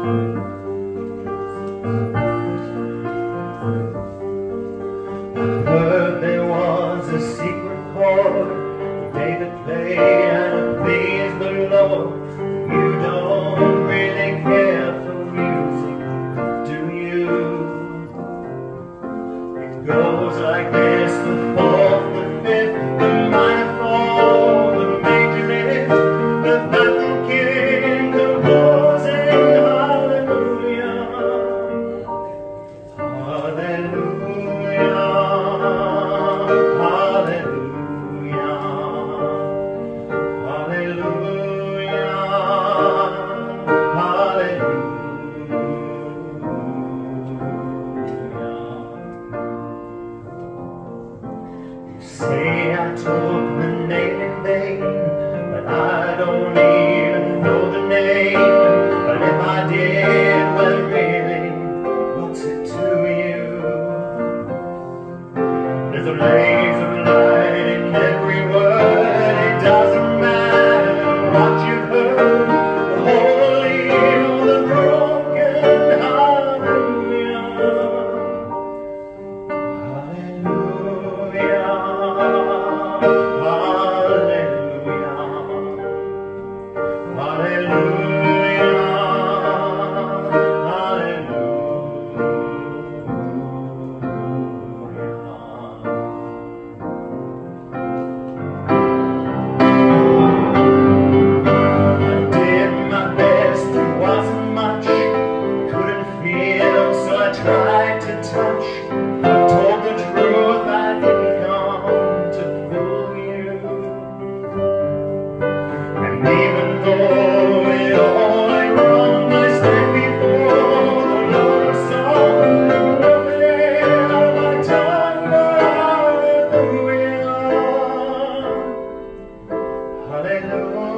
Heard there was a secret chord David played and it pleased the Lord. You don't really care for music, do you? It goes like this: the fourth, the fifth, the minor fall, the major lift, the battle king, the closing hallelujah, hallelujah. Say I took the name in vain, but I don't even know the name. But if I did, well really, what's it to you? There's a blaze of light in every word. It doesn't matter what you've heard, the holy or the broken. Hallelujah, hallelujah. Tried to touch, I told the truth, I didn't come to fool you. And even though it all ain't wrong, I stand before the Lord of songs, nothing on my tongue but hallelujah, hallelujah.